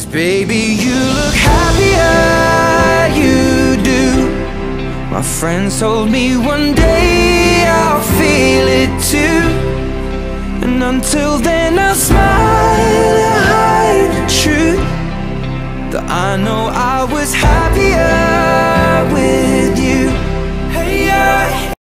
Baby, you look happier, you do. My friends told me one day I'll feel it too. And until then I'll smile and hide the truth, that I know I was happier with